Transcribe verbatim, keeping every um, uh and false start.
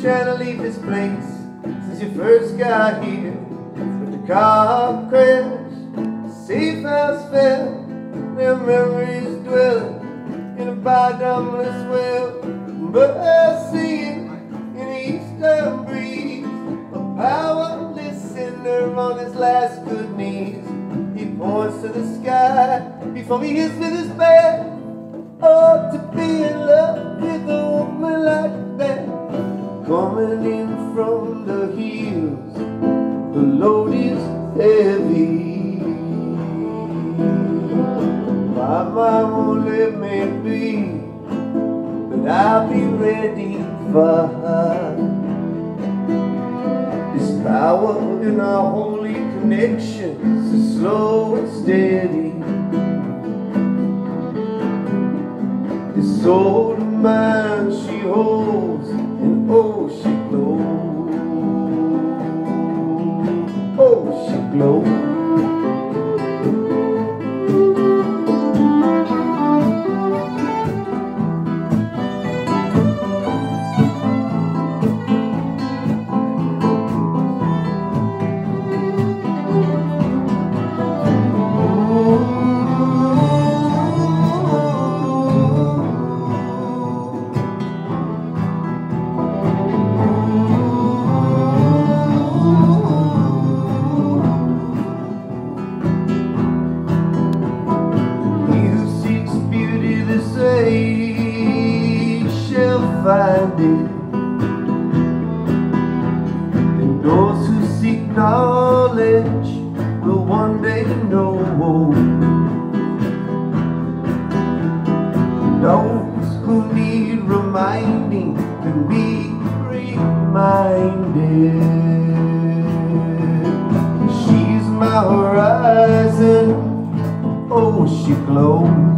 trying to leave this place since you first got here. With the car crash, safe house fell, their memories dwelling in a bottomless well. Birds singing in the eastern breeze, a powerless sinner on his last good knees. He points to the sky before he hits with his bat. Oh, to be in love with a woman like that, coming in from the hills, the load is heavy. My mind won't let me be, but I'll be ready for her. This power in our holy connections is slow and steady. This soul of mine she holds, and oh she glows, oh she glows. Find it, and those who seek knowledge will one day know. Those who need reminding can be reminded. She's my horizon, oh she glows.